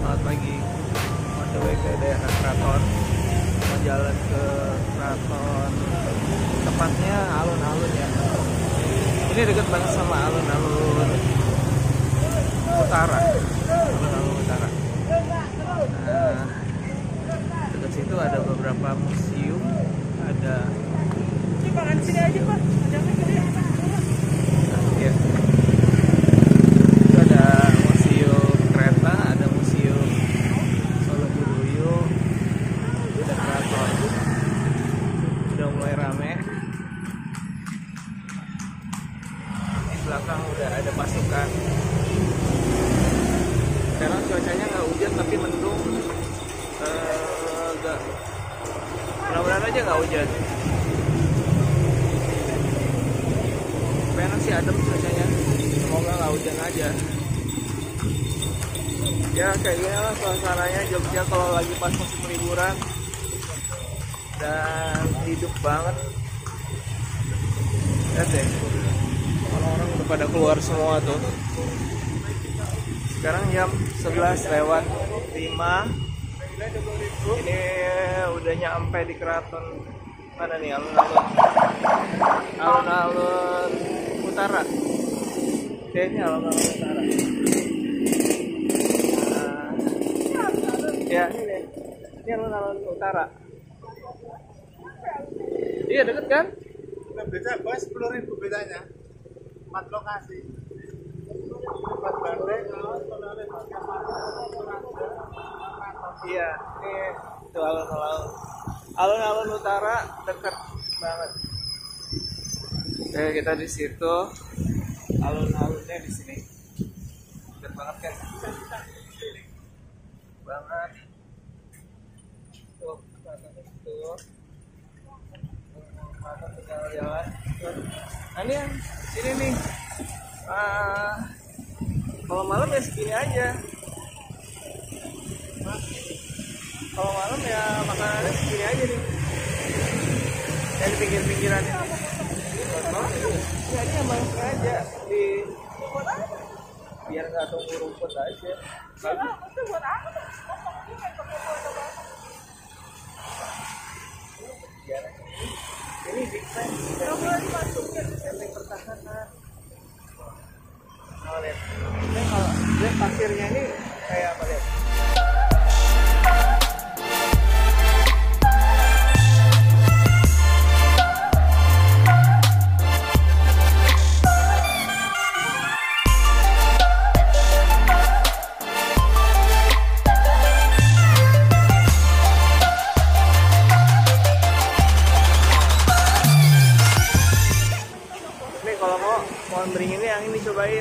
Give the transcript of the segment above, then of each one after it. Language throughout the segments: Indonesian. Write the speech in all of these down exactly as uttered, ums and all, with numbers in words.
selamat pagi. On the way ke daerah Keraton, mau jalan ke Keraton, tepatnya alun-alun ya. Ini dekat banget sama alun-alun utara, alun-alun utara. Nah, dekat situ ada beberapa museum, ada. Pak, di sini aja Pak, ada apa sih? Nah, ya. Itu ada museum kereta, ada museum Solo Budoyo, ada keraton. Udah mulai rame. Di belakang udah ada pasukan. Sekarang cuacanya nggak hujan tapi mendung. Eh, gak. Mudah-mudahan aja nggak hujan. Enak sih, adem cuacanya, semoga nggak hujan aja. Ya kayak gini lah suasananya Jogja kalau lagi pas musim liburan, dan hidup banget. Lihat deh, orang-orang udah pada keluar semua tuh. Sekarang jam sebelas lewat lima. Ini udah nyampe di Keraton. Mana nih alun-alun alun-alun utara, kayaknya alun-alun utara. Nah, ya ini ini alun-alun utara. Iya deket kan? Beda bos, sepuluh ribu bedanya, empat lokasi. Empat bandeng. Iya, ini itu alun-alun alun-alun utara, dekat banget. Oke, kita di situ, alun-alunnya di sini, dekat banget kan? Banget. Tuh, tuh, tuh, tinggal jalan. Nah ini yang sini nih. Uh, kalau malam ya segini aja. Kalau malam ya makanannya segini aja nih. Yang di pinggir-pinggiran ini. Ya ini emang sengaja di biar nggak tunggu rumput aja. Bagus. Ini big time. Benteng pertahanan. Nah, lihat. Ini kalau lihat pasirnya ini kayak apa lihat? Kalau mau pohon beringin ini yang ini cobain.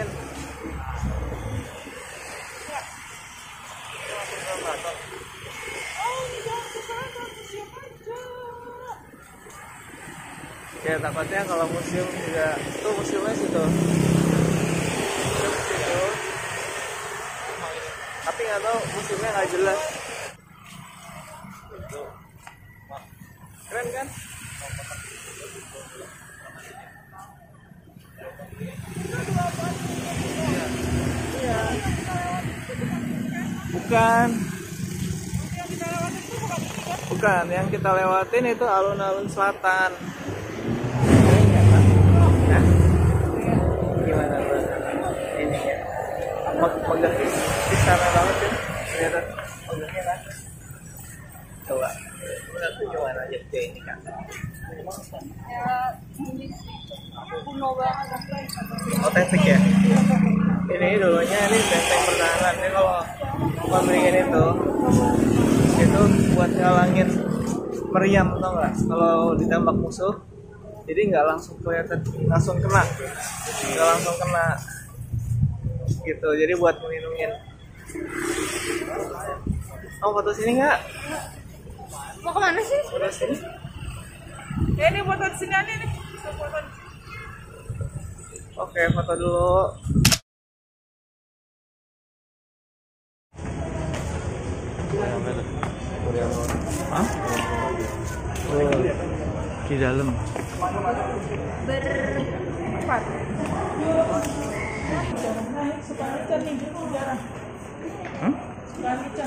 Ya takutnya kalau museum juga tuh museumnya situ. Situ. Tapi nggak tahu museumnya nggak jelas. Keren kan? Iya. Bukan. Bukan, yang kita lewatin itu alun-alun selatan. Nah, gimana bro? Ini ya. Megah di sana banget ya. Kelihatan megahnya kan? Coba. Menurut tuh gimana aja ini kan? Ya, kuno banget. Otentik ya. Ini dulunya ini benteng pertahanan. Ini kalau bukan beringin itu, itu buat ngalangin meriam, tau nggak? Kalau ditembak musuh, jadi nggak langsung kelihatan, langsung kena, nggak langsung kena, gitu. Jadi buat melindungin. Mau foto sini nggak? Mau kemana sih? Foto sini. Ya ini foto di sini aja nih. Foto. Oke, foto dulu. Hah? Oh, di dalam. Berempat. Hmm?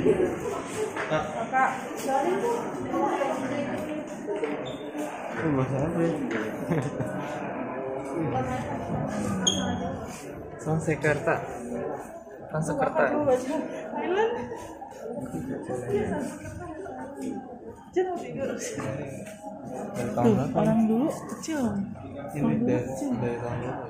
Kak, Kak. oh, bahasa apa ya? Sansekerta. Sansekerta. Thailand. Jangan tidur. Dari tahun berapa? Orang dulu kecil. Ini dari, dari tahun berapa?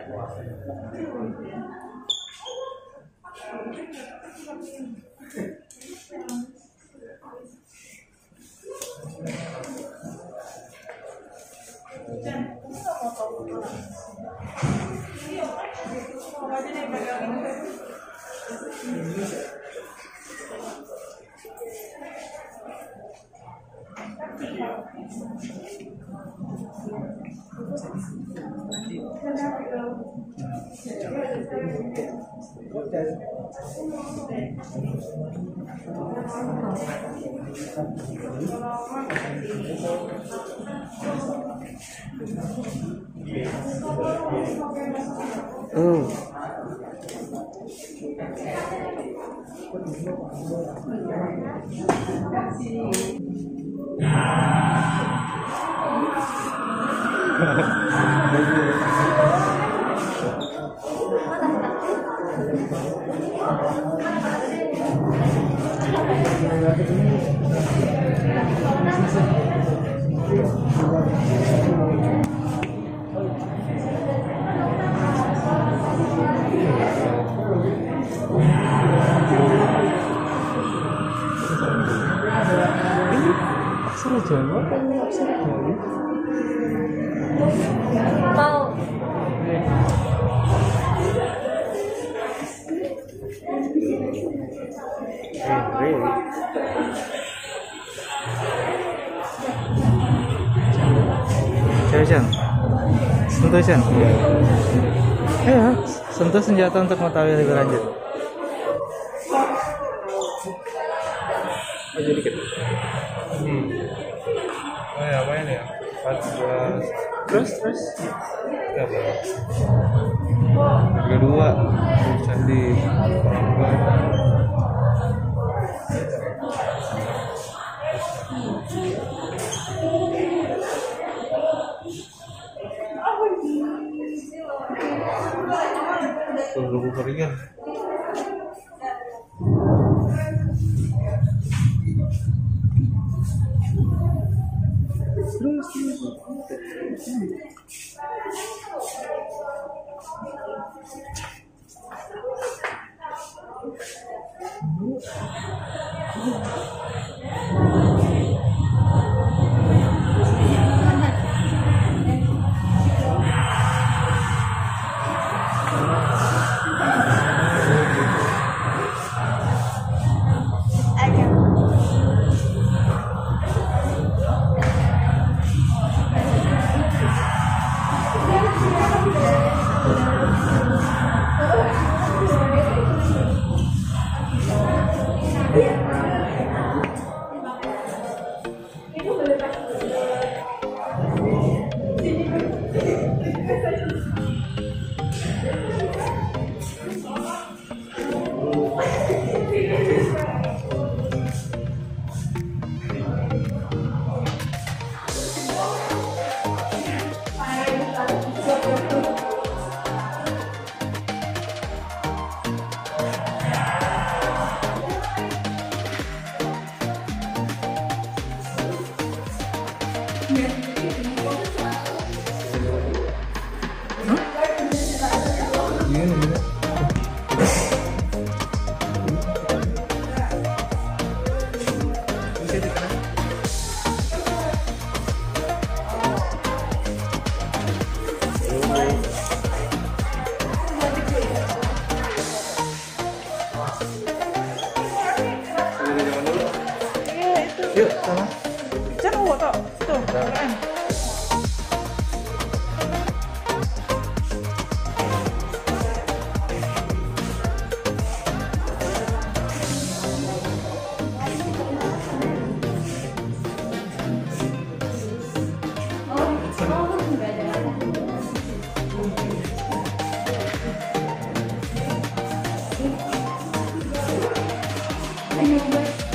Oh. Aksara Jawa kan aksara Jawa. Tahu. Chan, sentuh Chan. Ya, sentuh senjata untuk mengetahui lebih lanjut. Maju dikit. Hmm. Oh ya, apa ini ya? empat belas. Terus, terus. Ya, apa? Tiga dua. Candi. Tuh, lugu Korean. Terus, terus. Yuk, sama. Jangan uwo toh. Tuh, keren. Ayo,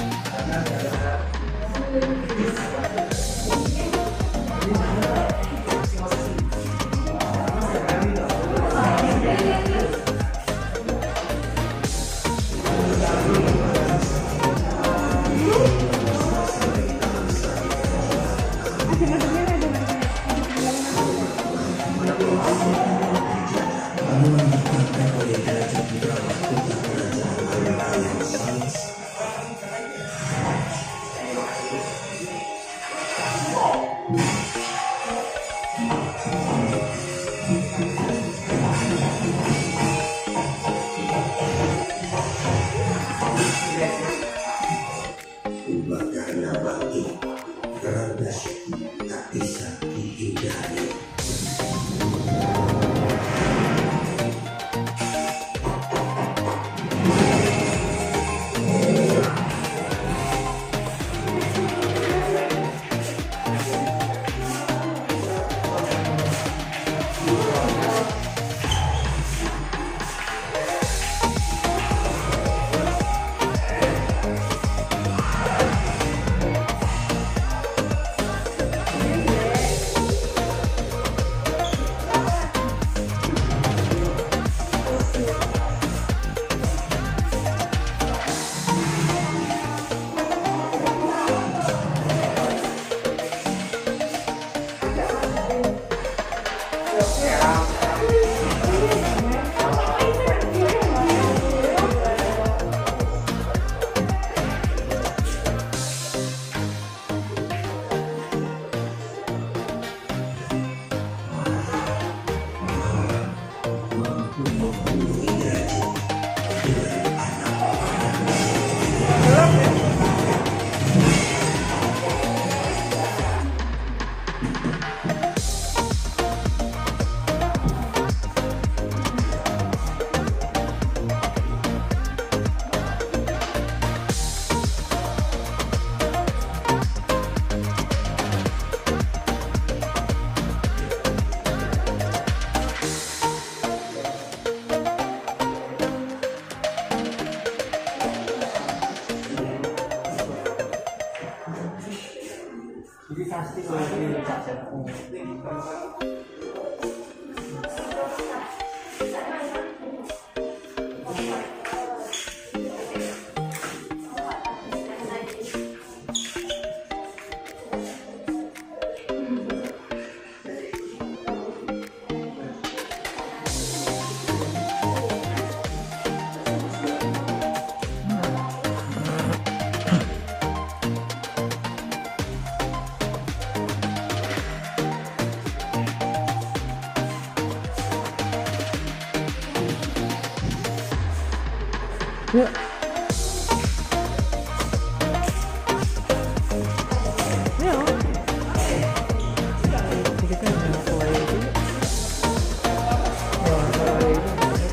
Yuk. Yuk. Kita jangan mulai itu. Wah, mulai itu.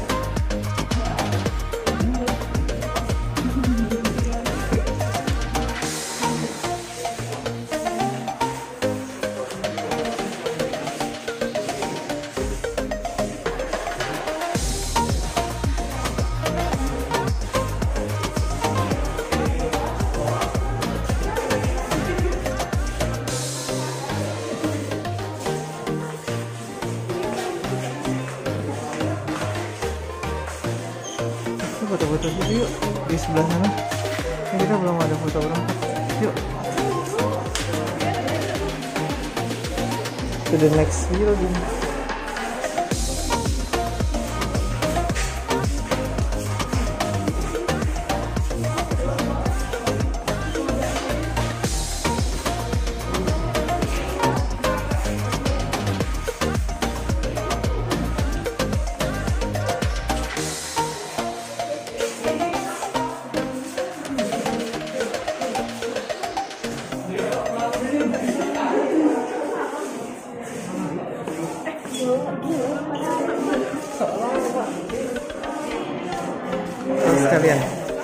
Foto-foto dulu yuk di sebelah sana. Ini kita belum ada foto berempat. Yuk. To the next building. Sekalian.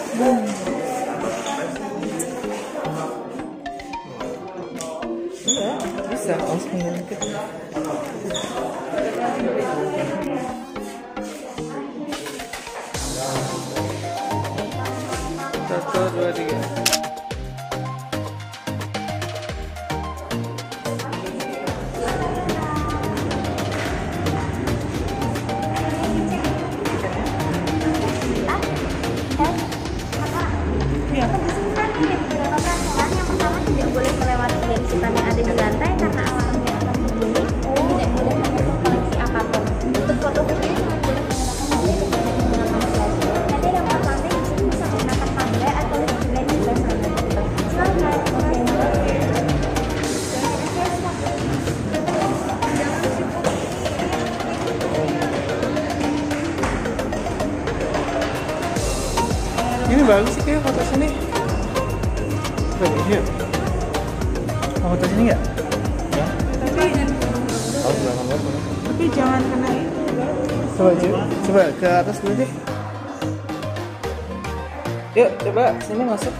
Iya, bisa langsung ngikut. Satu, dua, tiga. Ini bagus sih kayak foto sini. Coba deh, yuk. Mau foto sini nggak? Ya. Tapi Oh, belakang boleh. tapi jangan kena itu. Coba, coba, coba ke atas dulu deh. Yuk, coba sini masuk.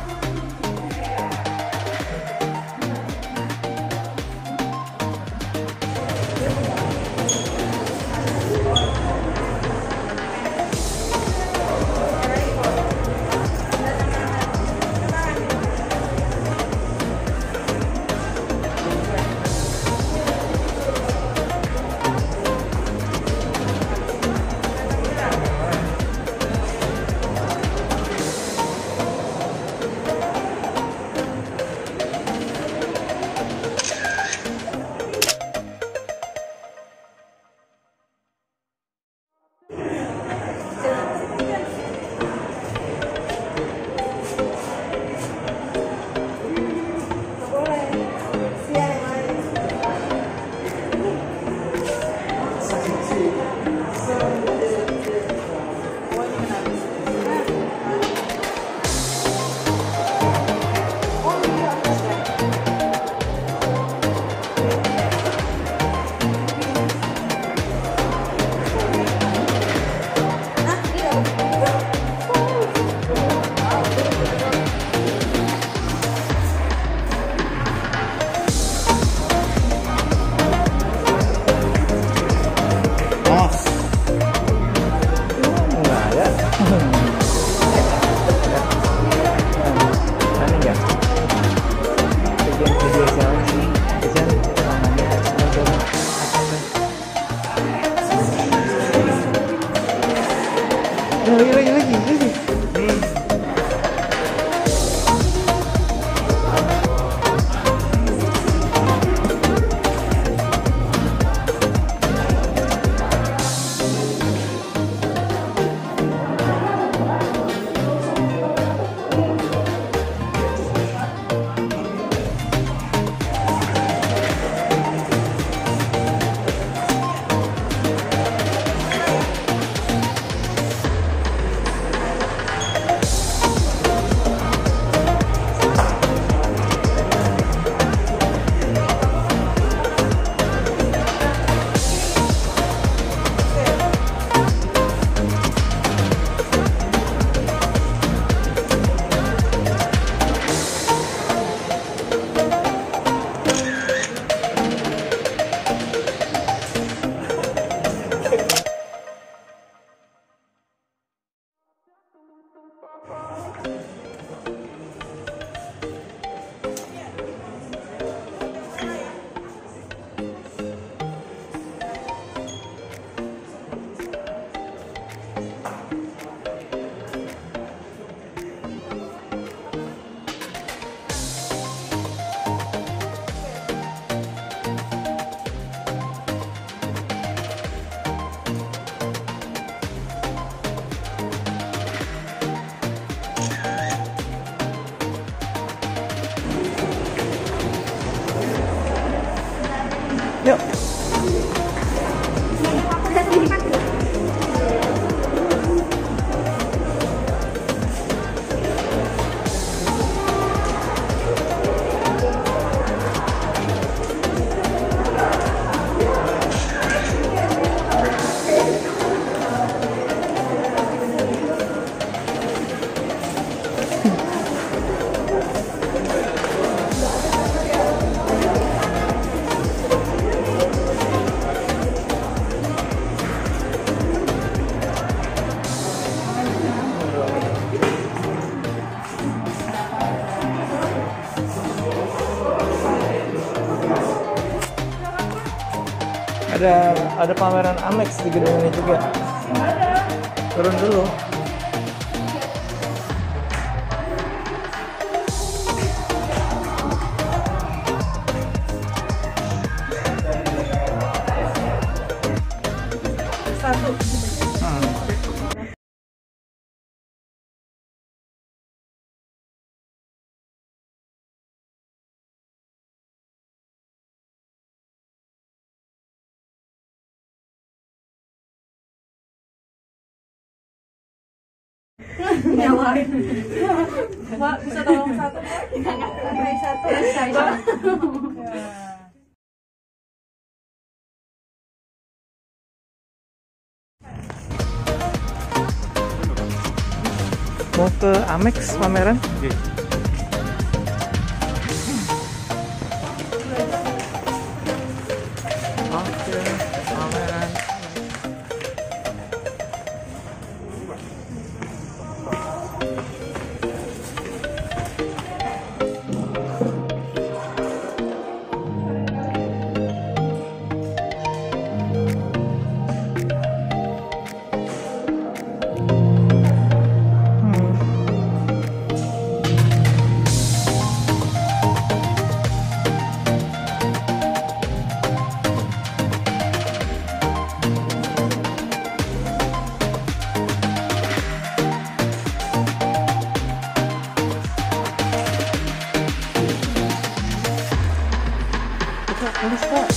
Yuk. Ada ada pameran Amex di gedung ini juga. Turun dulu. Satu. Nyawain. Mbak, bisa tolong satu? Enggak, enggak. Satu, saya. Mau ke Amex pameran? Oke. Oke, pameran. Tulis Pak.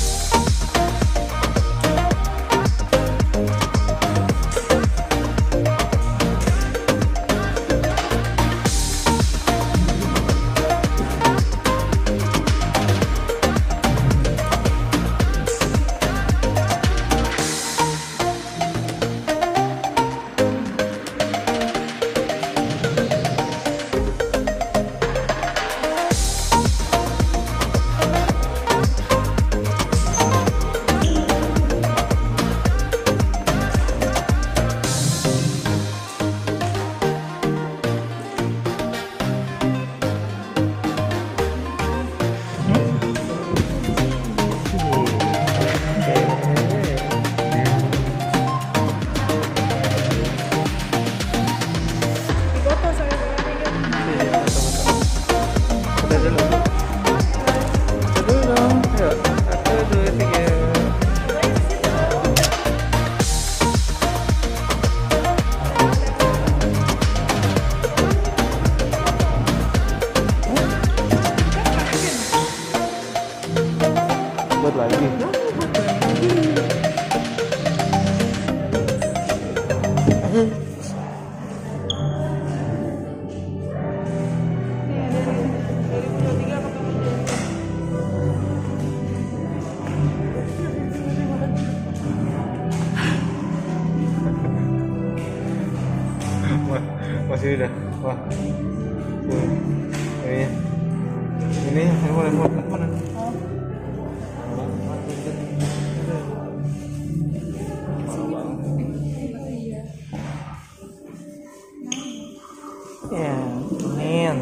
Buat lagi. Masih udah. Wah. Ini. Ini ini boleh buat mana? Ya, amin.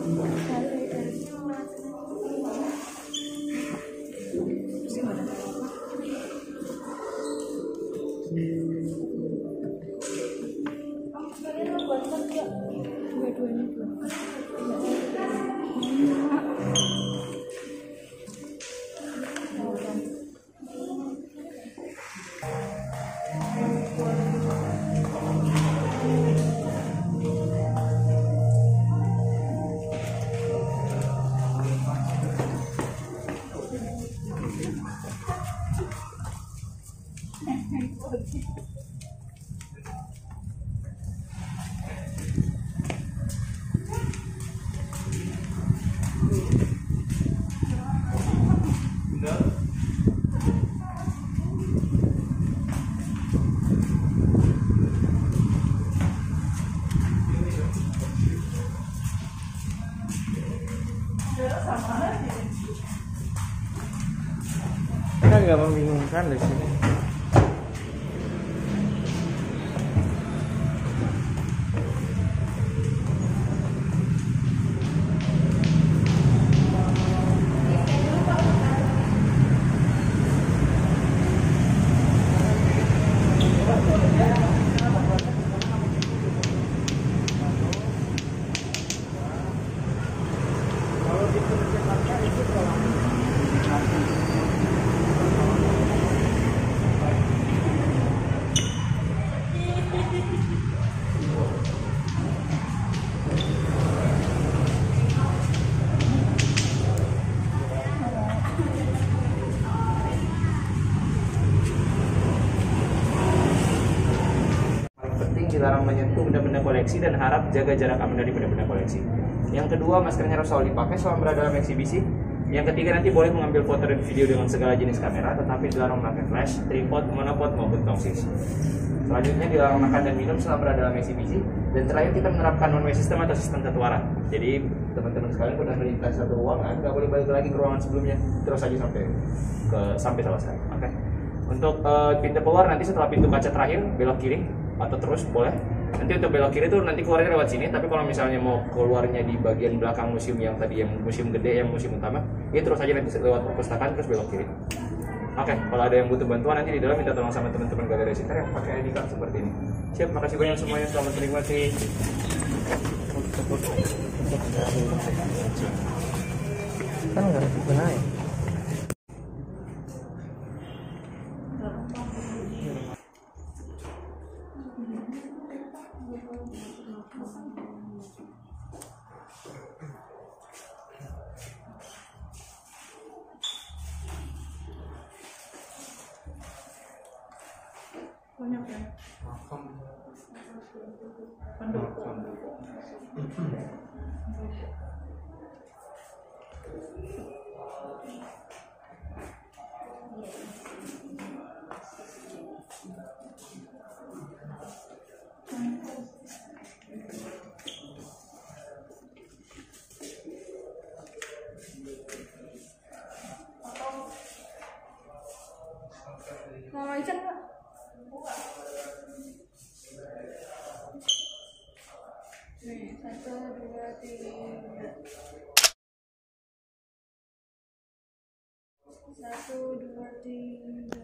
Kita agak membingungkan di sini. Dilarang menyentuh benda-benda koleksi dan harap jaga jarak aman dari benda-benda koleksi. Yang kedua, maskernya harus selalu dipakai selama berada dalam eksibisi. Yang ketiga, nanti boleh mengambil foto dan video dengan segala jenis kamera, tetapi dilarang memakai flash, tripod, monopod maupun tongsis. Selanjutnya, dilarang makan dan minum selama berada dalam eksibisi. Dan terakhir, kita menerapkan one-way system atau sistem satu arah. Jadi, teman-teman sekalian sudah melintas satu ruangan, nggak boleh balik lagi ke ruangan sebelumnya, terus saja sampai ke sampai selesai. Oke. Okay. Untuk uh, pintu keluar nanti setelah pintu kaca terakhir belok kiri atau terus boleh. Nanti untuk belok kiri itu nanti keluarnya lewat sini, tapi kalau misalnya mau keluarnya di bagian belakang museum yang tadi yang museum gede, yang museum utama, ya terus aja nanti lewat perpustakaan terus belok kiri. Oke, okay, kalau ada yang butuh bantuan nanti di dalam minta tolong sama teman-teman Galeri Center yang pakai I D card seperti ini. Siap, makasih banyak semuanya, selamat menikmati. Kan nggak ada gunanya. Banyak ya. Mau mancing nggak? Nih, satu, dua, tiga. Satu, dua, tiga.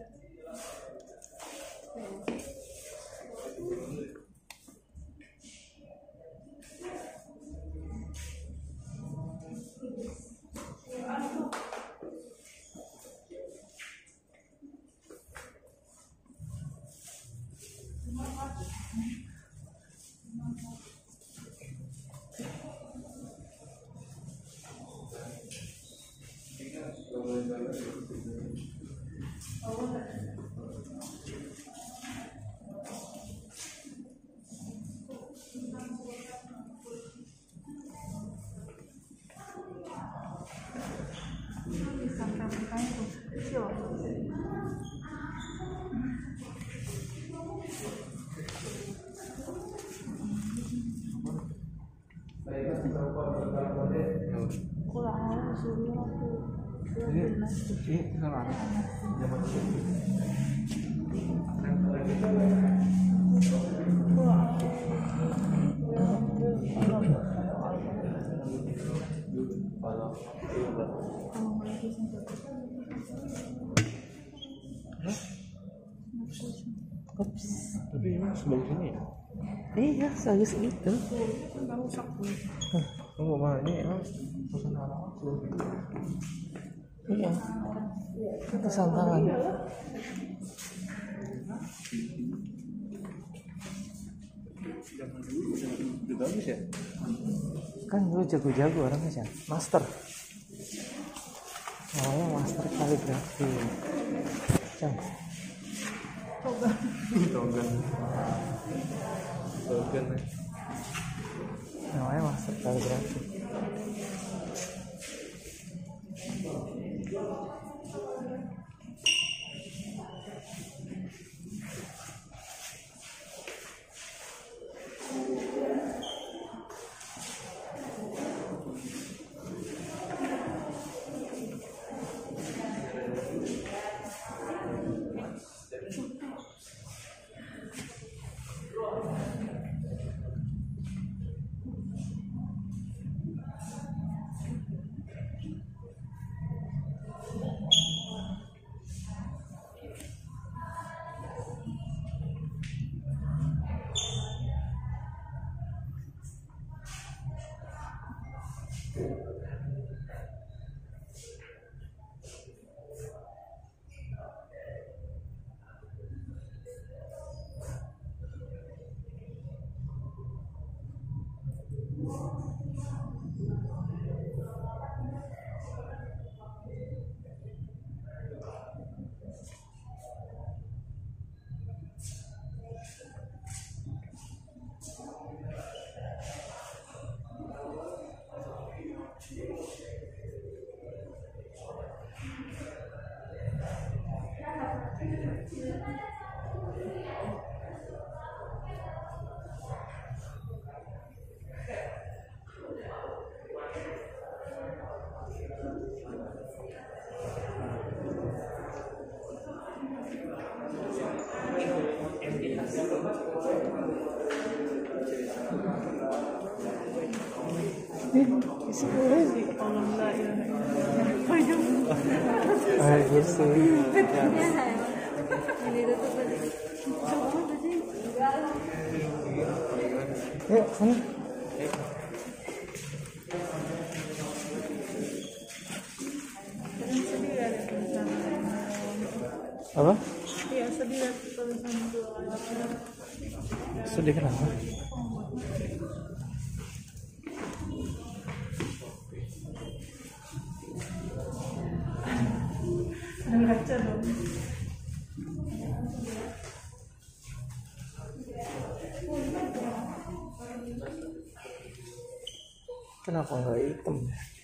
Ini salah. Wah. kalau ribet. Ups. Tapi ini sebagus ini ya. Iya, sebagus itu. Kamu mau ini emang pesan anak sebagus itu. Iya. Itu santangan. Udah bagus ya. Kan dulu jago-jago orangnya sih. Master. Namanya master kaligrafi. Cang. Togan. Togan. Namanya master kaligrafi. Ah, gitu. Ini tutup tadi. Coba tadi. Yuk, sana. Apa? Iya, sedih lihat tulisan itu. Sedih kenapa? Baca dong. Kenapa nggak hitam?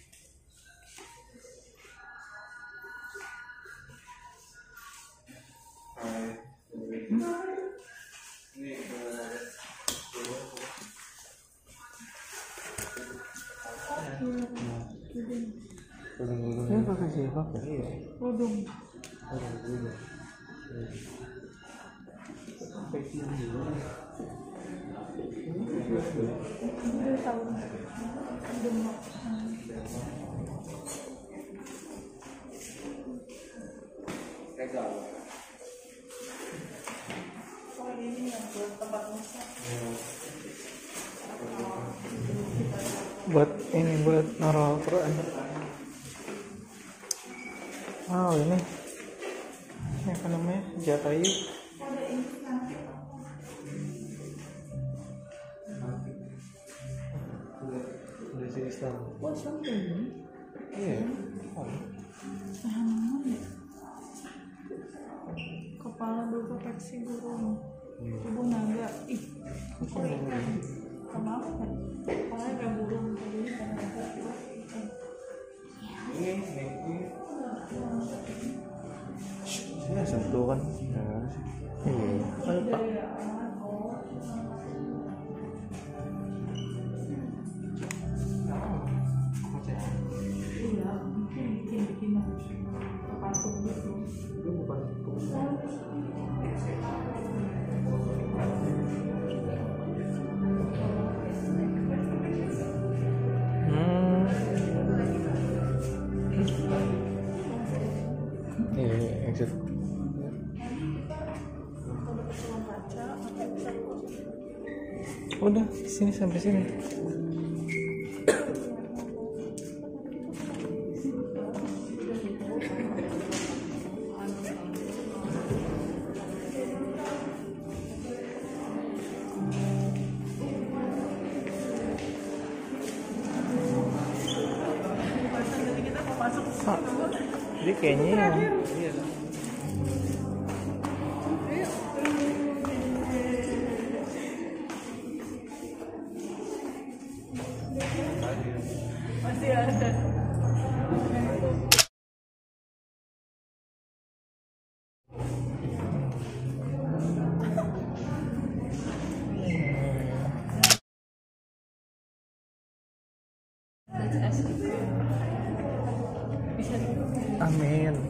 Ini pakai siapa? Iya. Udung. Dia tahu. Udung. Oh, ini yang buat tempat masak. Buat ini buat naruh Al-Quran. Oh ini, ini apa namanya? Jatayu. Udah sih Islam. Wah, sampai ini. Iya. Kepala berproteksi burung, tubuh naga. Ih, kok ikan? Kenapa kan? Kepalanya kayak burung, tubuhnya kayak naga. Ikan. Ini ini. Ini satu kan? Ya sih. Iya. Lupa. Iya, mungkin bikin-bikin patung gitu. Itu bukan Hmm. Cek. Udah, sini sampai sini. Jadi kayaknya yang iya. Masih ada. Amin.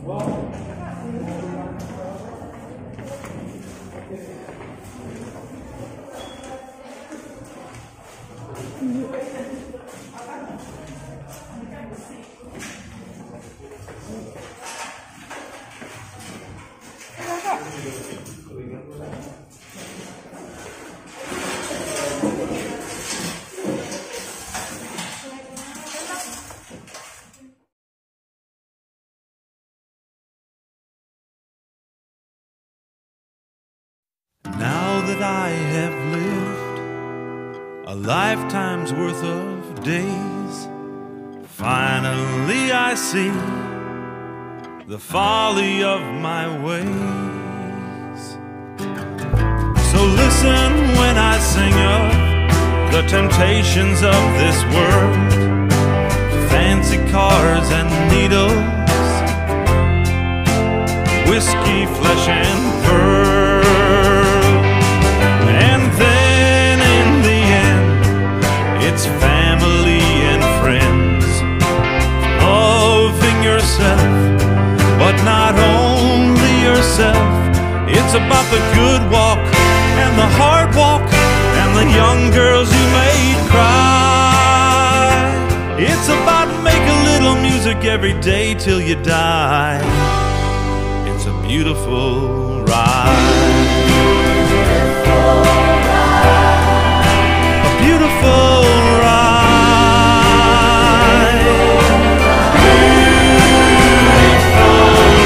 Now that I have lived a lifetime's worth of days, finally I see the folly of my ways. So listen when I sing of the temptations of this world, fancy cars and needles, whiskey, flesh and pearls. And then in the end, it's family and friends, loving yourself, but not only yourself. It's about the good walk and the hard walk and the young girls you made cry. It's about make a little music every day till you die. It's a beautiful ride. A beautiful ride. Beautiful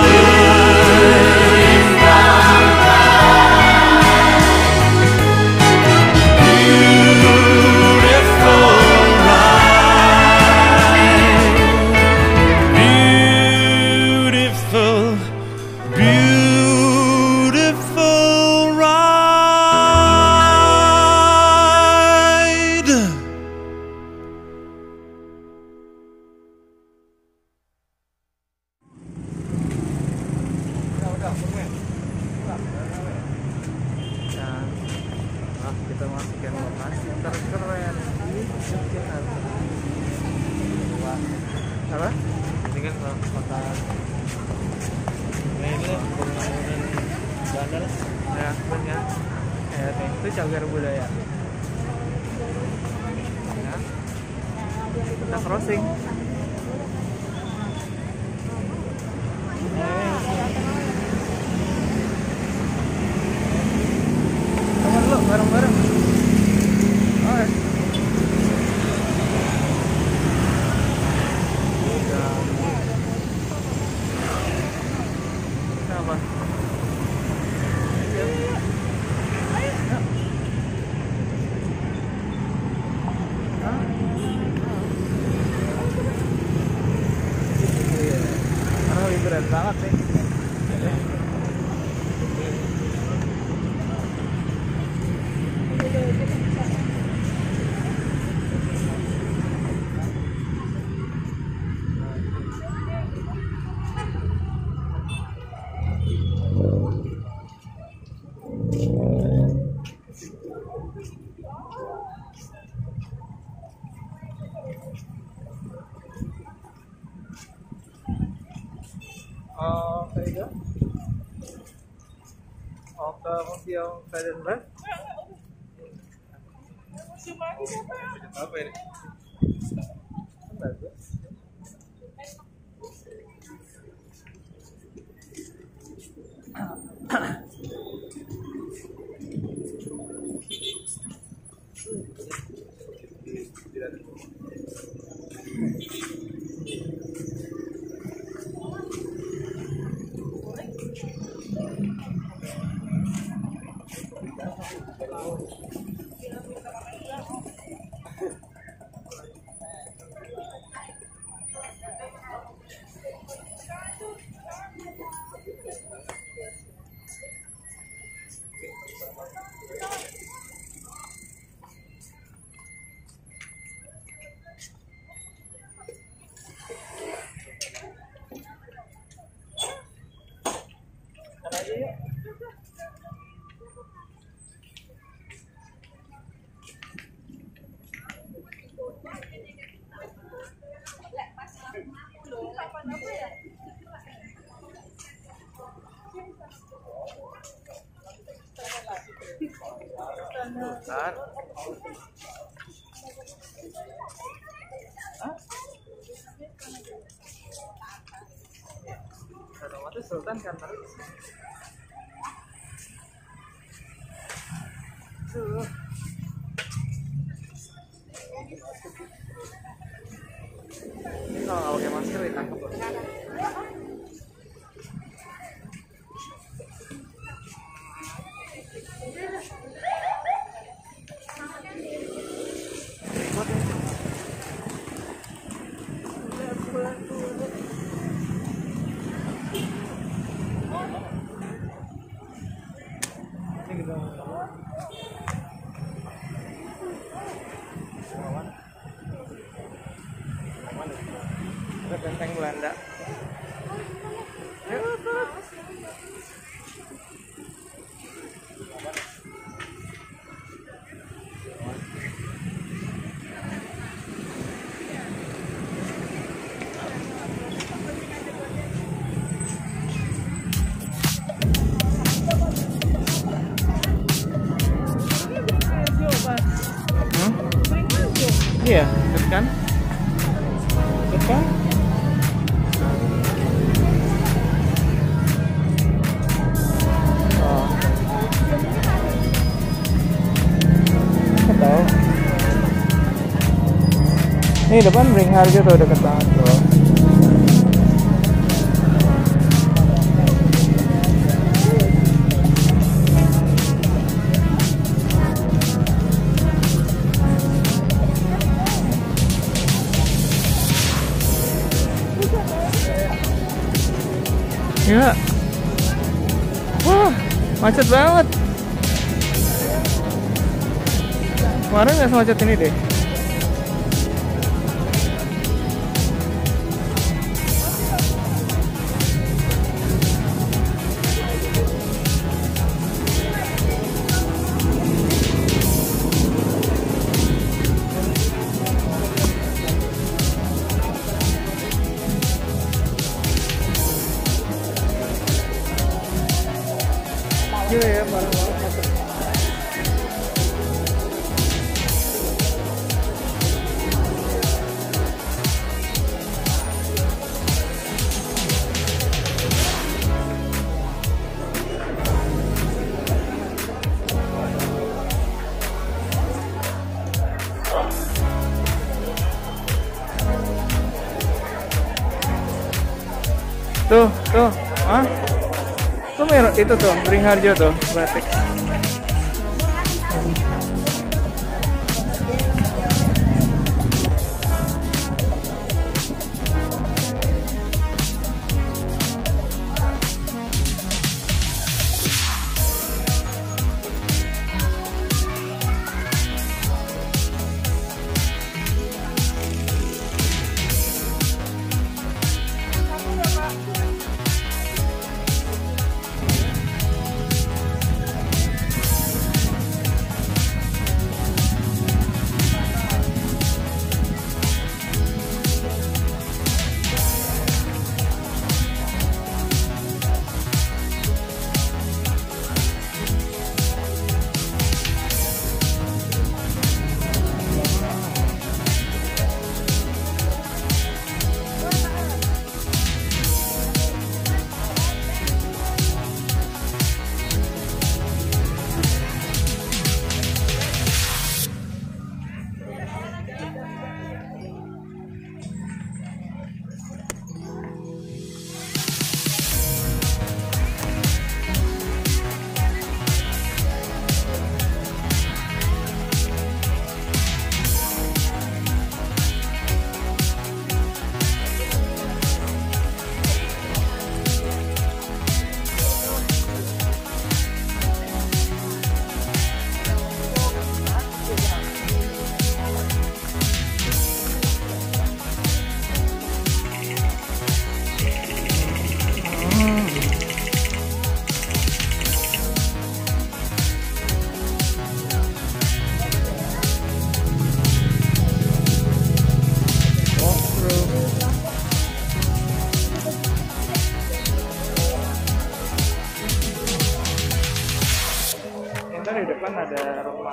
Kita masukin lokasi terkeren di Jakarta. Apa? Ini kan kota. Nah, ini pembangunan bandar. Ya, benar. Ya, itu cagar budaya. Ya. Kita crossing. Teman lu bareng-bareng. Oke. Kenapa? Karena lebih berat banget sih. Oh, there you go. Oh, ke Museum Federal. Apa ini? Bagus. Sultan. Hah? Otomatis Sultan kan terus. Tuh. Ini kalau nggak pakai masker ditangkap loh. Benteng Belanda. Hmm? Iya, deket kan? Deket kan? Tahu. Ini depan Beringharjo tuh deket banget tuh. Ya. Wah, macet banget. Kemarin nggak semacet ini deh. Iya ya, parah banget macet. Tuh, tuh, ah, tuh merah itu tuh, Beringharjo tuh, batik.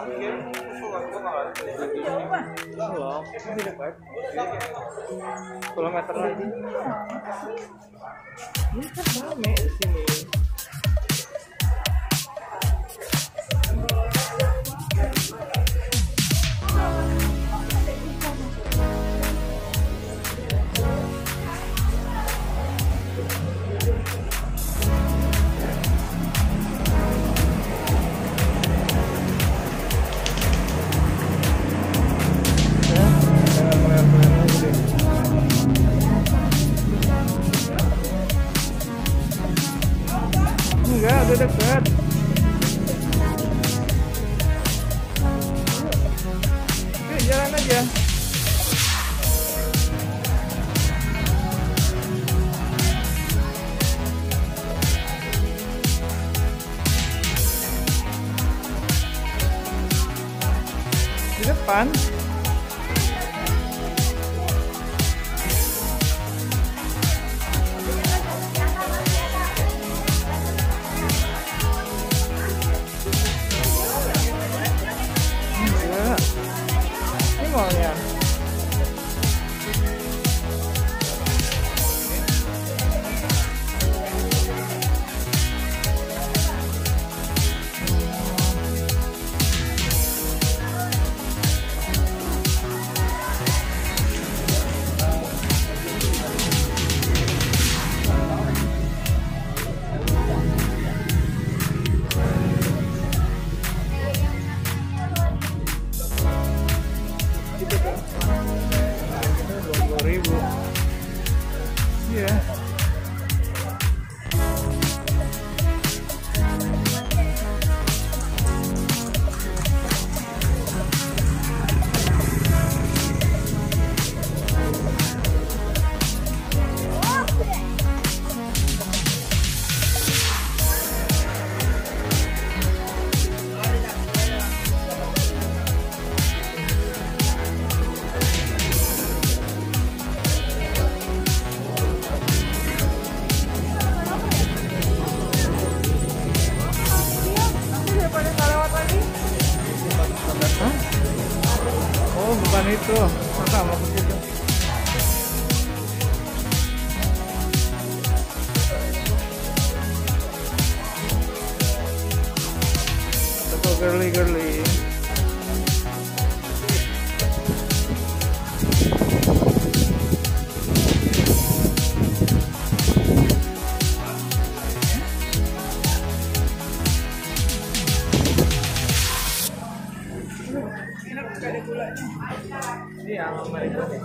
Belum, masih dekat. Kilometer lagi. Ini kan rame di sini. Enggak, udah dekat. Yuk, jalan aja. Di depan. Ya. Ribu, iya. Oh, bukan itu. Masa mau ke situ? Toko girly-girly. Iya, mereka nih.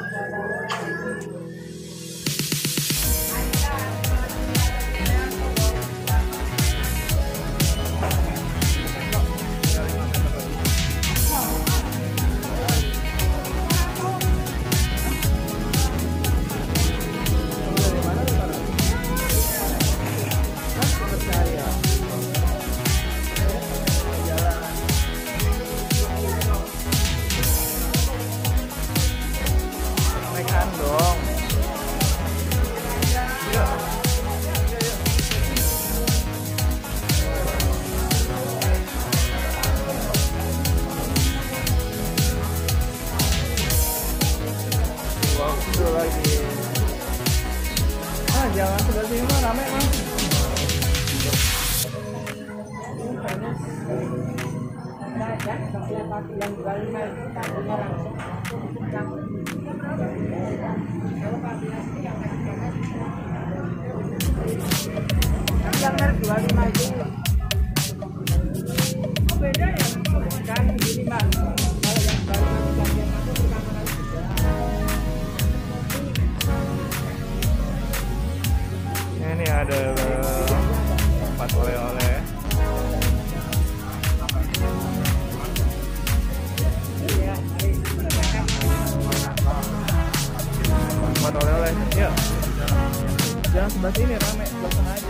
Dong. Waktu lagi. Ah, jangan sebelah sini mah rame mah. Yang merek dua puluh lima itu. Oh beda ya? Kan gini mbak. Kalau yang baru nanti yang masuk pertama kali juga. Ini ada tempat oleh-oleh. Tempat oleh-oleh. Yuk. Jangan sebelah sini rame, sebelah sana aja.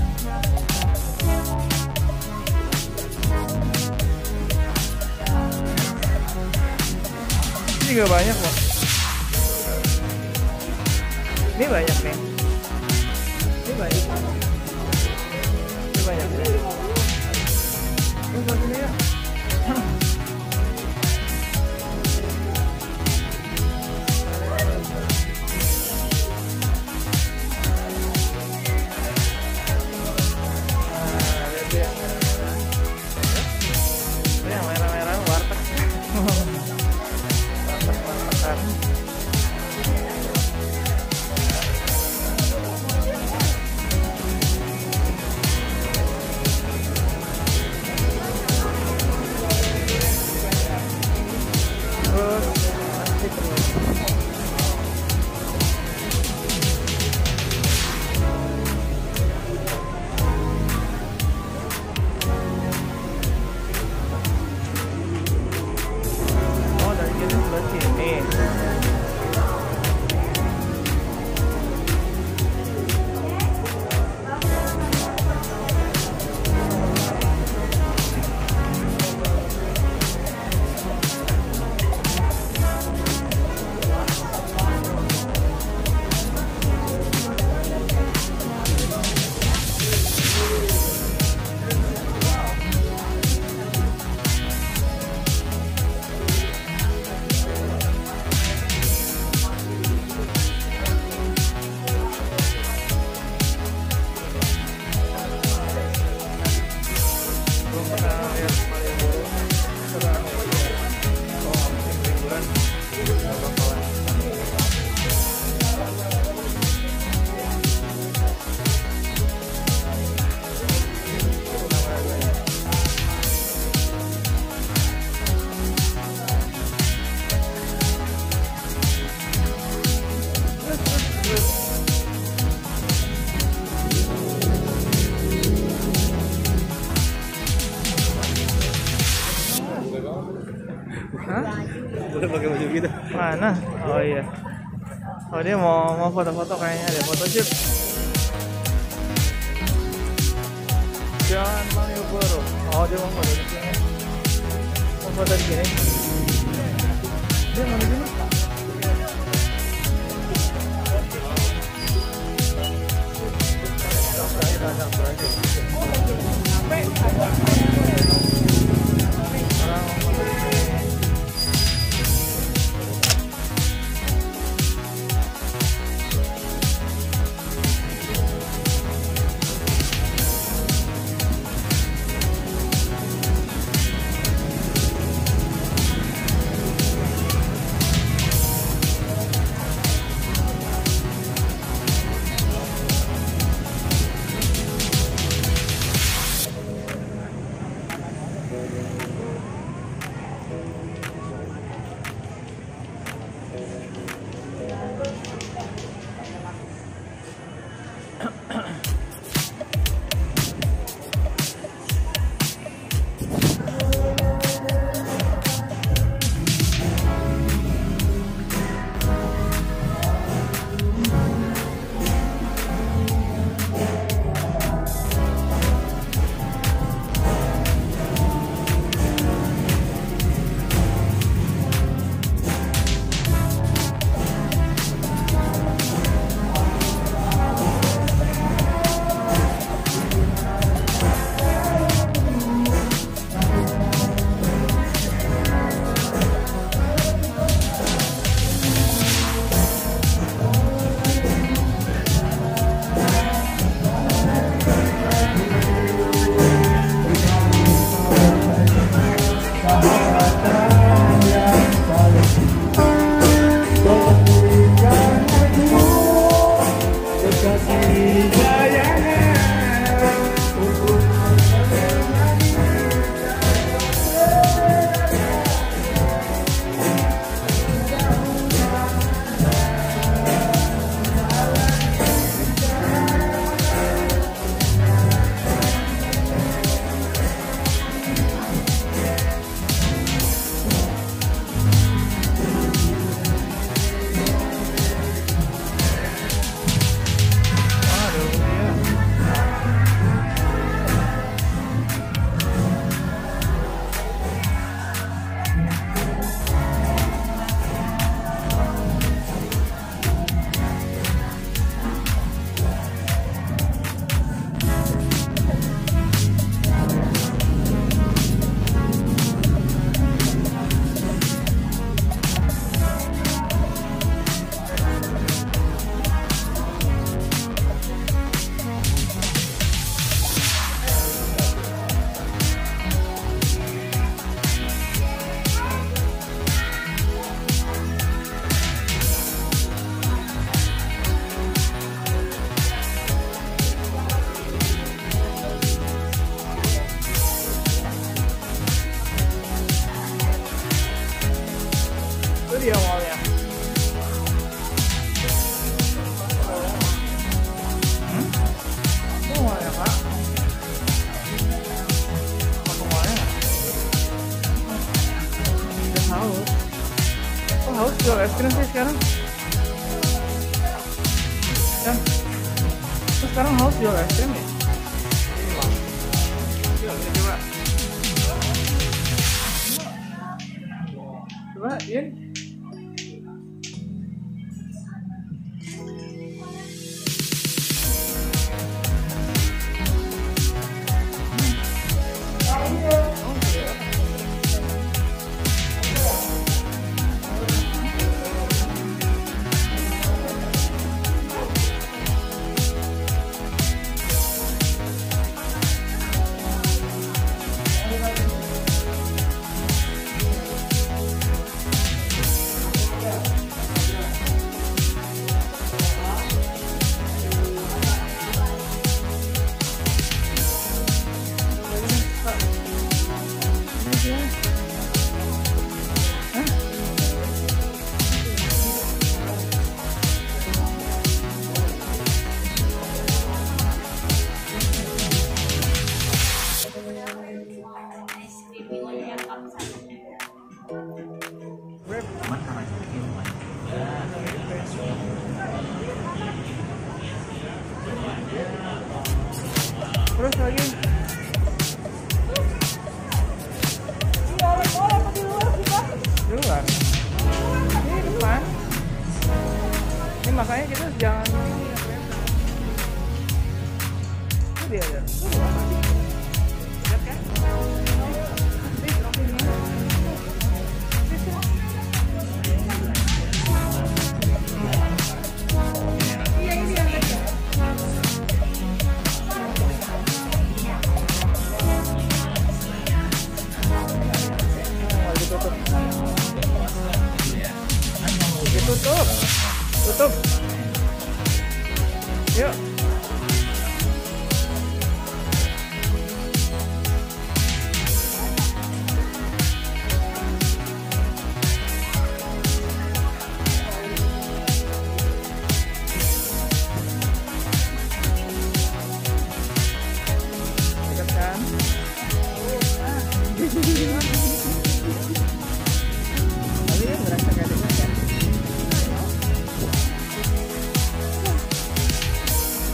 Ini juga banyak loh. Ini banyak nih. Ini banyak. Ini banyak. Ini buat sini ya. asik terus. Oh dari sini sebelah sini. Belum pernah lihat Malioboro. Setelah kalau musim liburan nggak bakalan. Hah? Boleh pakai baju gitu. Mana? Oh iya. Oh dia mau mau foto-foto kayaknya ada foto shoot. Jalan Malioboro. Oh dia mau foto di sini. Mau foto di sini. Dia mau di sini. Orang mau foto di sini. es krim sih sekarang? Ya. Terus sekarang House jual es krim ya? Coba, coba. Coba, Ian. Terus lagi. Di luar. Ini depan. Ini makanya kita jangan ini ya, itu dia ya. Lihat kan? Tutup, tutup. Yuk. Dekatkan. Tapi dia berasa kayak dekat kan?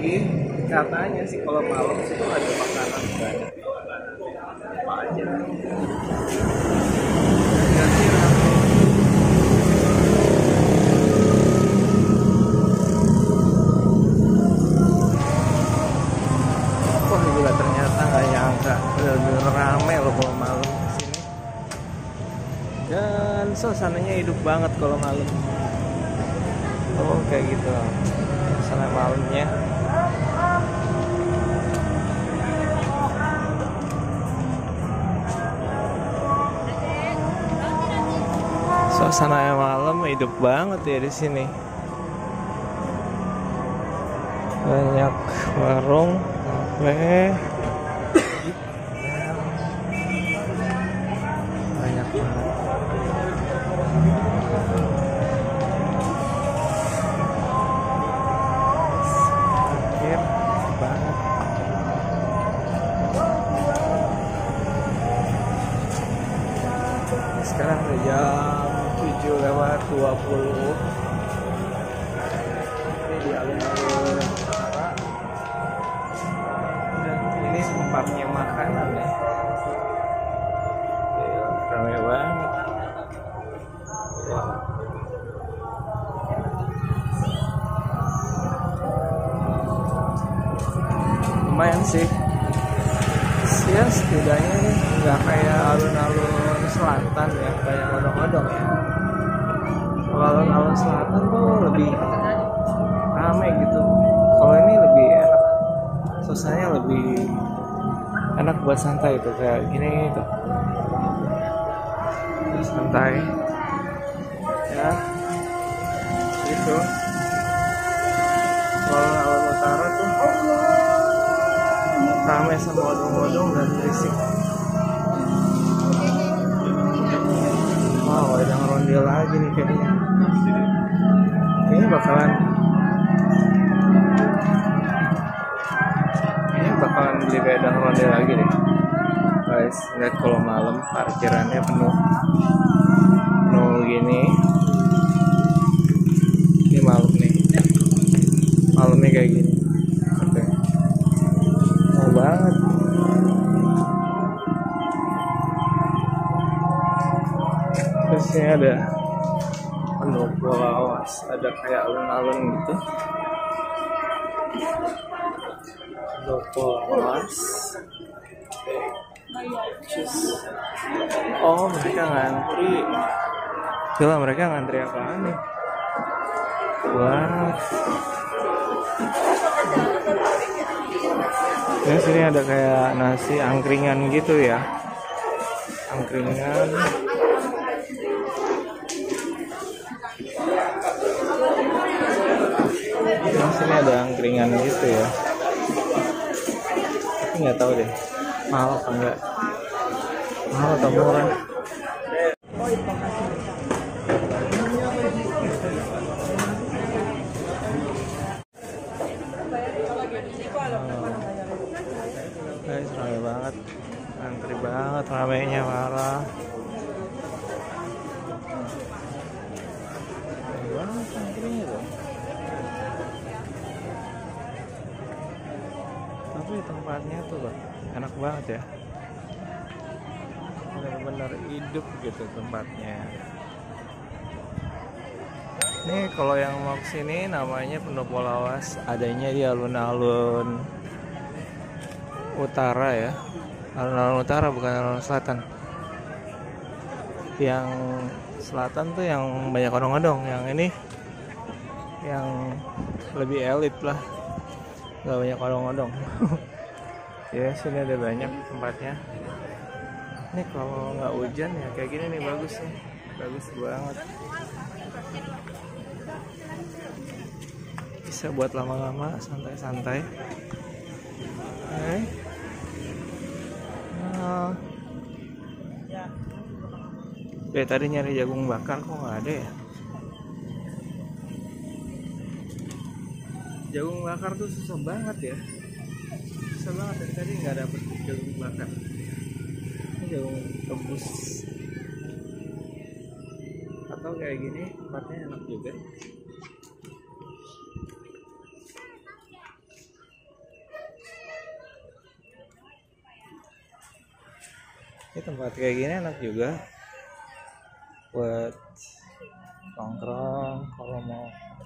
lagi katanya sih kalau malam itu ada makanan banyak apa aja. Ya sih rame. Wah gila, ternyata nggak nyangka bener-bener rame loh kalau malam kesini. Dan suasananya hidup banget kalau malam. Oh kayak gitu suasana malamnya. Suasana malam hidup banget ya di sini. Banyak warung, kafe, banyak banget. Akhir banget. Sekarang udah jam tujuh lewat dua puluh. Ini di alun-alun utara. Dan ini tempatnya makanan ya. Gila, ramai banget. Wow. Lumayan sih. Ya setidaknya nih nggak kayak alun-alun selatan ya, kayak odong-odong ya. Kalau alun-alun selatan tuh lebih ramai gitu. Kalau ini lebih enak, suasananya lebih enak buat santai itu kayak gini tuh, santai ya gitu. Kalau alun utara tuh ramai sama odong-odong dan berisik. Wow, ada yang ronde lagi nih kayaknya. Ini bakalan Ini bakalan beli bedang ronde lagi deh. Guys, lihat kalau malam parkirannya penuh. Penuh gini. Ini malam nih. Malamnya kayak gini. Oke. Mau banget. Terus ini ada pendopo lawas, ada kayak alun-alun gitu. Pendopo lawas. Oh mereka ngantri. Gila, mereka ngantri apaan nih? Wah. Ya sini ada kayak nasi angkringan gitu ya. Angkringan. Di sini ada angkringan gitu ya. Tapi nggak tahu deh mahal apa enggak. Mahal atau murah. Guys, ramai banget. Antri banget, ramainya parah. Ramai banget antrinya tuh. Tapi tempatnya tuh loh, enak banget ya. Benar-benar hidup gitu tempatnya. Nih kalau yang mau kesini namanya Pendopo Lawas, adanya di alun-alun utara ya. Alun-alun utara bukan alun selatan. Yang selatan tuh yang banyak odong-odong, yang ini yang lebih elit lah. Gak banyak odong-odong. Ya sini ada banyak tempatnya. Ini kalau nggak hujan ya kayak gini nih, bagus nih, bagus banget. Bisa buat lama-lama, santai-santai. Oke. Nah. Ya tadi nyari jagung bakar kok nggak ada ya. Jagung bakar tuh susah banget ya. Susah banget, dari tadi nggak dapet jagung bakar. Jagung rebus atau kayak gini tempatnya enak juga. Ini tempat kayak gini enak juga buat nongkrong kalau mau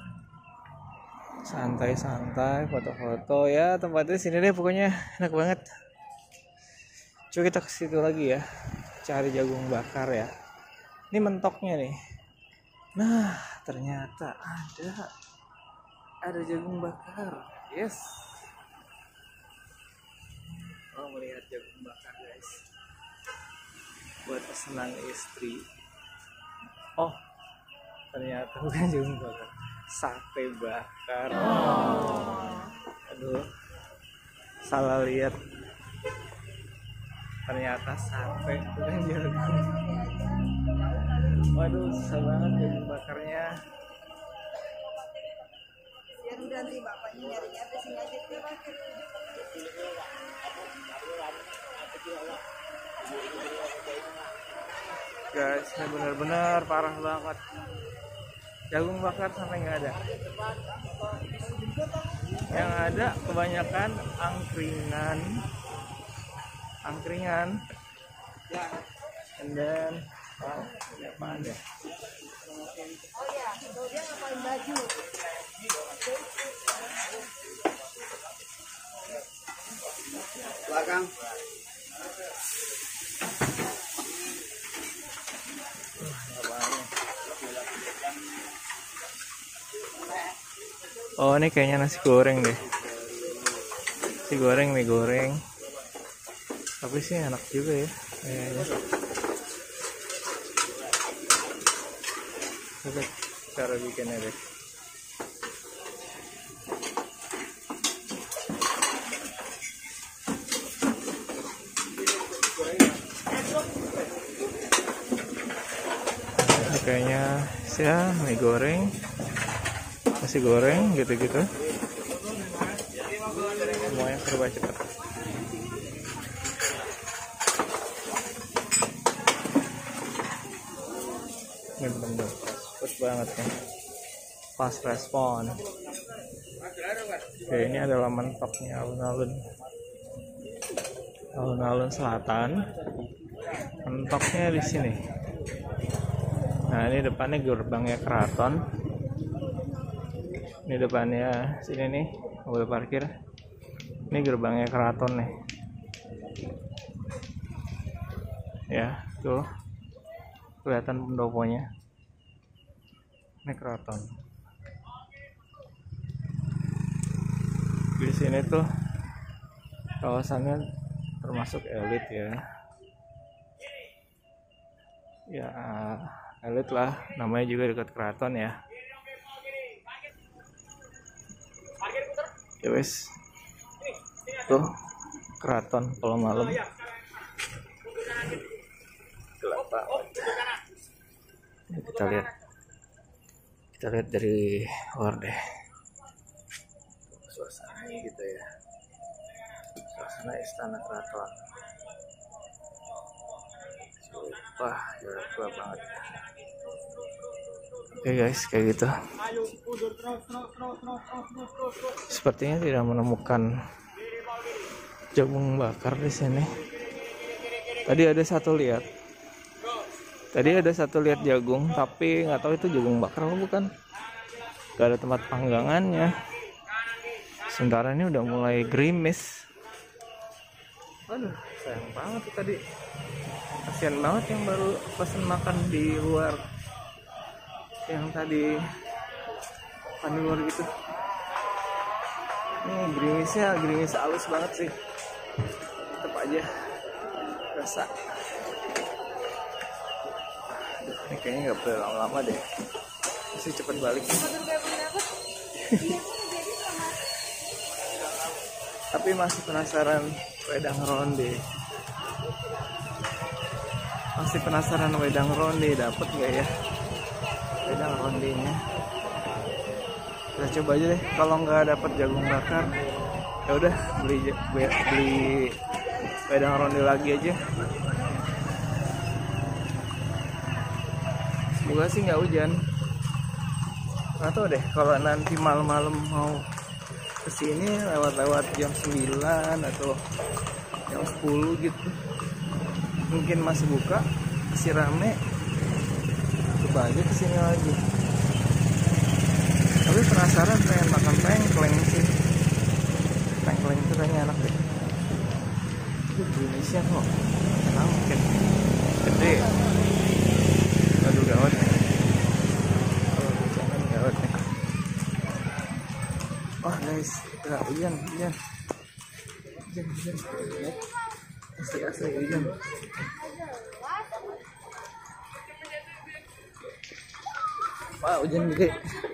santai-santai, foto-foto ya. Tempatnya sini deh pokoknya, enak banget. Coba kita ke situ lagi ya, cari jagung bakar ya. Ini mentoknya nih. Nah, ternyata ada ada jagung bakar. Yes. Oh, melihat jagung bakar guys. Buat pesanan istri. Oh, ternyata bukan jagung bakar, sate bakar. Oh. Aduh, salah lihat. Ternyata sate bukan jagung. Waduh, susah banget jagung bakarnya. Biar nanti bapaknya nyarinya apa sih ngajak dia pakai. Guys, ini benar-benar parah banget. Jagung bakar sampai nggak ada. Yang ada kebanyakan angkringan, angkringan. And then, wow, ini apaan ya? Oh iya, tuh dia ngapain baju. Belakang. Oh, ini kayaknya nasi goreng deh. Nasi goreng, mie goreng. Tapi sih enak juga ya kayaknya. Coba cara bikinnya deh. Ini kayaknya ya mie goreng, nasi goreng gitu-gitu. Semuanya serba cepat. Ini bener cepet banget nih, fast respon. Oke, ini adalah mentoknya alun-alun alun-alun selatan. Mentoknya di sini. Nah, ini depannya gerbangnya keraton. Ini depannya sini nih, mobil parkir. Ini gerbangnya keraton nih. Ya, tuh. Kelihatan pendoponya. Ini keraton. Di sini tuh kawasannya termasuk elit ya. Ya, elit lah, namanya juga dekat keraton ya. Ya wes, tuh keraton kalau malam gelap banget. Kita lihat, kita lihat dari luar deh, suasananya gitu ya, suasana istana keraton. Wah, gelap banget. Oke guys, kayak gitu. Sepertinya tidak menemukan jagung bakar di sini. Tadi ada satu lihat. Tadi ada satu lihat jagung, tapi nggak tahu itu jagung bakar atau bukan. Gak ada tempat panggangannya. Sementara ini udah mulai gerimis. Aduh, sayang banget tadi. Kasian banget yang baru pesen makan di luar. Yang tadi makan di luar gitu. Ini gerimisnya, gerimis halus banget sih. Tetap aja rasa. Ini kayaknya nggak perlu lama-lama deh. Masih cepet balik. Tapi masih penasaran wedang ronde. Masih penasaran wedang ronde dapat nggak ya? Wedang rondenya. Kita coba aja deh. Kalau nggak dapat jagung bakar, ya udah beli beli wedang ronde lagi aja. Semoga sih nggak hujan. Nggak tahu deh kalau nanti malam-malam mau kesini lewat-lewat jam sembilan atau jam sepuluh gitu. mungkin masih buka, masih rame, coba aja kesini lagi. Tapi penasaran pengen makan tengkleng sih. Tengkleng itu kayaknya enak deh. Itu Indonesia kok, enak mungkin gede. Aduh gawat nih. Oh, jangan gawat nih. Wah guys, udah hujan, hujan, hujan, hujan. Asli asli hujan. Wah hujan gede.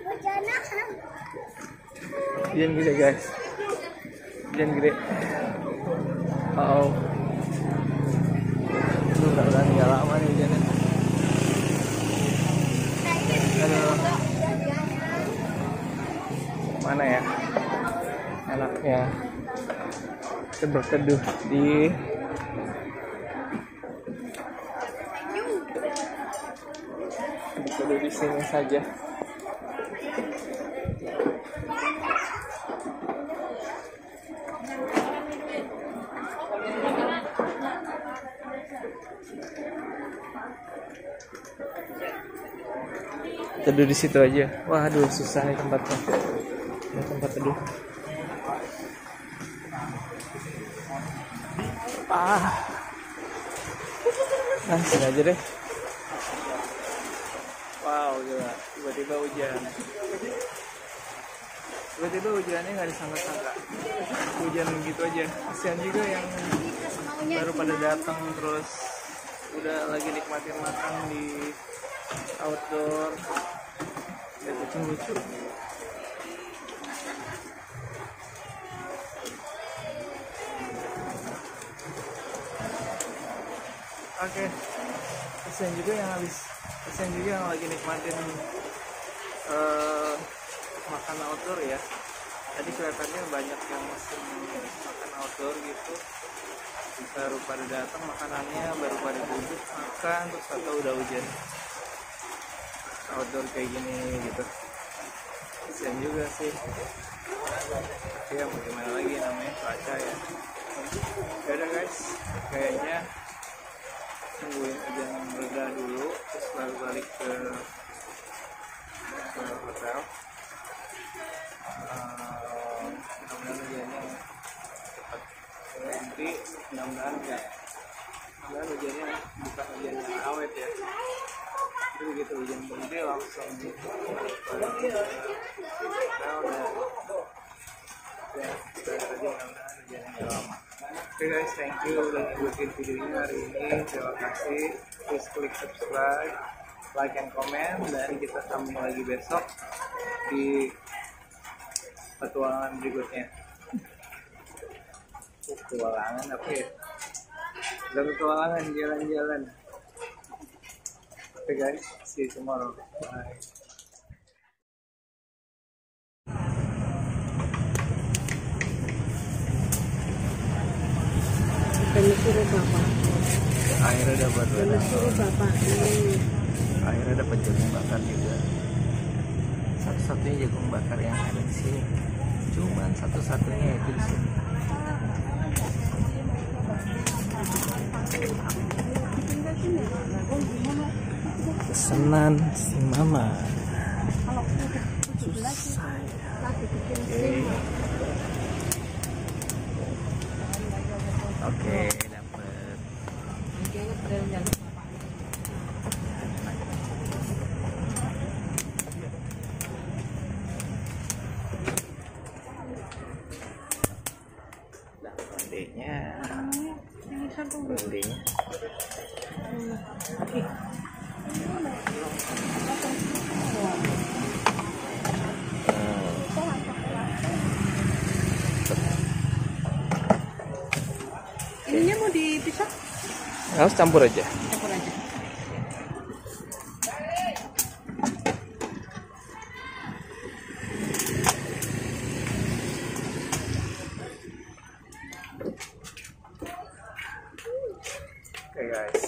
Hujan gede guys. Hujan gede. Oh. Itu nggak berani nggak lama nih hujannya. Aduh. Mana ya? Enaknya kita berteduh di berteduh di sini saja. Teduh di situ aja. Waduh, susah nih tempatnya. Ini tempat teduh. Ah. Nah, sini aja deh. Wow, gila. Tiba-tiba hujan. Tiba-tiba hujannya nggak disangka-sangka. Hujan gitu aja. Kasian juga yang baru pada datang terus udah lagi nikmatin makan di outdoor. Lihat kucing lucu. Oke, okay. Kasian juga yang habis, kasian juga yang lagi nikmatin uh, makan outdoor ya. Tadi kelihatannya banyak yang masih makan outdoor gitu. Baru pada datang makanannya, baru pada duduk makan, terus atau udah hujan. Outdoor kayak gini gitu. Kasian juga sih. Tapi ya mau gimana lagi, namanya cuaca ya. Yaudah guys, kayaknya tungguin hujan reda dulu, terus baru balik ke, ke hotel. Uh, mudah-mudahan hujannya cepat berhenti, mudah-mudahan enggak, mudah-mudahan hujannya bukan hujan yang awet ya. Jadi begitu hujan berhenti langsung balik ke hotel dan ya kita aja mudah-mudahan hujannya nggak lama. Oke okay guys, thank you udah ngikutin videonya hari ini. Terima kasih. Please klik subscribe, like and comment, dan kita sambung lagi besok di petualangan berikutnya. Petualangan apa ya? Udah petualangan jalan-jalan. Oke okay guys, see you tomorrow. Bye. Kami suruh bapak. Akhirnya dapat Kami suruh bapak ini. Akhirnya dapat jagung bakar juga. Satu-satunya jagung bakar yang ada di sini. Cuman satu-satunya itu di sini. Pesanan si mama. Susah. Oke, dapat. Bondenya. Bondenya. Ininya mau dipisah? Harus campur aja. Campur aja. Oke guys.